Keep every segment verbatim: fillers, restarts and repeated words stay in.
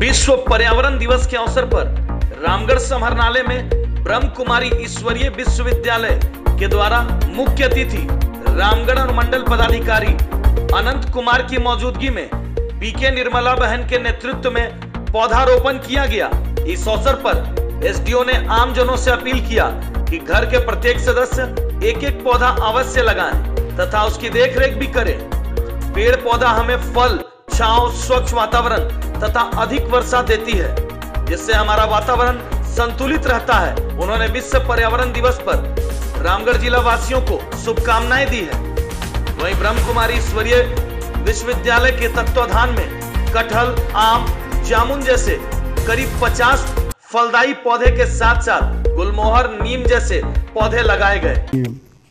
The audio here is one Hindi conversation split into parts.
विश्व पर्यावरण दिवस के अवसर पर रामगढ़ समाहरणालय में ब्रह्म कुमारी ईश्वरीय विश्वविद्यालय के द्वारा मुख्य अतिथि रामगढ़ अनुमंडल पदाधिकारी अनंत कुमार की मौजूदगी में बीके निर्मला बहन के नेतृत्व में पौधारोपण किया गया। इस अवसर पर एसडीओ ने आम जनों से अपील किया कि घर के प्रत्येक सदस्य एक एक पौधा अवश्य लगाएं तथा उसकी देखरेख भी करें। पेड़ पौधा हमें फल, छांव, स्वच्छ वातावरण तथा अधिक वर्षा देती है, जिससे हमारा वातावरण संतुलित रहता है। उन्होंने विश्व पर्यावरण दिवस पर रामगढ़ जिला वासियों को शुभकामनाएं दी है। वहीं ब्रह्म कुमारी ईश्वरीय विश्वविद्यालय के तत्वाधान में कटहल, आम, जामुन जैसे करीब पचास फलदायी पौधे के साथ साथ गुलमोहर, नीम जैसे पौधे लगाए गए।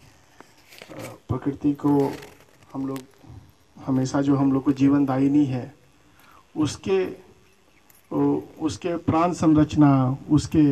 प्रकृति को हम लोग हमेशा जो हम लोग को जीवन दायिनी है, उसके उसके प्राण संरचना, उसके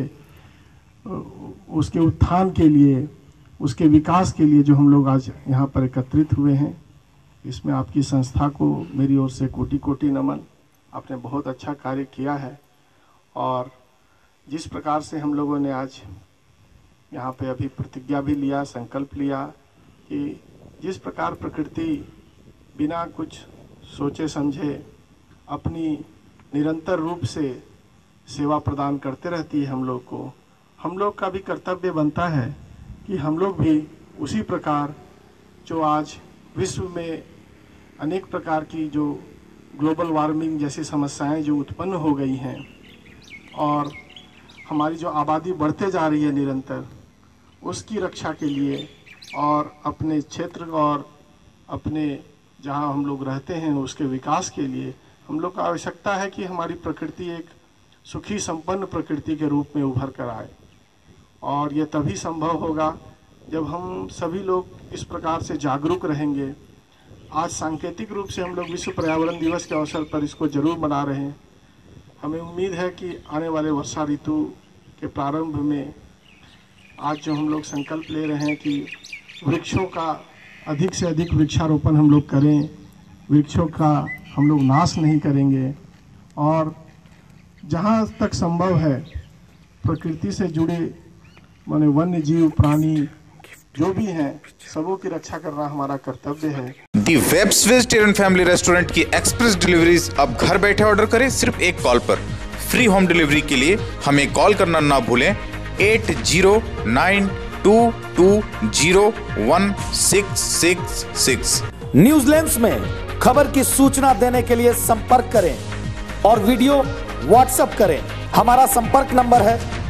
उसके उत्थान के लिए, उसके विकास के लिए जो हम लोग आज यहाँ पर एकत्रित हुए हैं, इसमें आपकी संस्था को मेरी ओर से कोटि कोटि नमन। आपने बहुत अच्छा कार्य किया है और जिस प्रकार से हम लोगों ने आज यहाँ पे अभी प्रतिज्ञा भी लिया, संकल्प लिया कि जिस प्रकार प्रकृति बिना कुछ सोचे समझे अपनी निरंतर रूप से सेवा प्रदान करते रहती है हम लोग को, हम लोग का भी कर्तव्य बनता है कि हम लोग भी उसी प्रकार जो आज विश्व में अनेक प्रकार की जो ग्लोबल वार्मिंग जैसी समस्याएं जो उत्पन्न हो गई हैं और हमारी जो आबादी बढ़ते जा रही है निरंतर, उसकी रक्षा के लिए और अपने क्षेत्र और अपने जहां हम लोग रहते हैं उसके विकास के लिए हम लोग का आवश्यकता है कि हमारी प्रकृति एक सुखी संपन्न प्रकृति के रूप में उभर कर आए। और ये तभी संभव होगा जब हम सभी लोग इस प्रकार से जागरूक रहेंगे। आज सांकेतिक रूप से हम लोग विश्व पर्यावरण दिवस के अवसर पर इसको जरूर मना रहे हैं। हमें उम्मीद है कि आने वाले वर्षा ऋतु के प्रारंभ में आज जो हम लोग संकल्प ले रहे हैं कि वृक्षों का अधिक से अधिक वृक्षारोपण हम लोग करें, वृक्षों का हम लोग नाश नहीं करेंगे और जहाँ तक संभव है प्रकृति से जुड़े माने वन्य जीव, प्राणी जो भी हैं, सबों की रक्षा करना हमारा कर्तव्य है। The webs vegetarian family restaurant की एक्सप्रेस डिलीवरीज अब घर बैठे ऑर्डर करें सिर्फ एक कॉल पर। फ्री होम डिलीवरी के लिए हमें कॉल करना ना भूलें eight zero nine two two zero one six six six. New Zealand में खबर की सूचना देने के लिए संपर्क करें और वीडियो व्हाट्सएप करें। हमारा संपर्क नंबर है